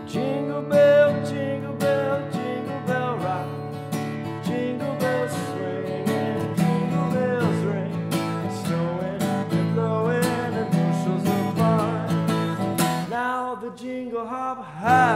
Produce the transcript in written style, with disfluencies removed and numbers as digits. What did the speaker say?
Jingle bell, jingle bell, jingle bell rock. Jingle bells swing and jingle bells ring. Snowing and blowing and bushels of fun. Now the jingle hop has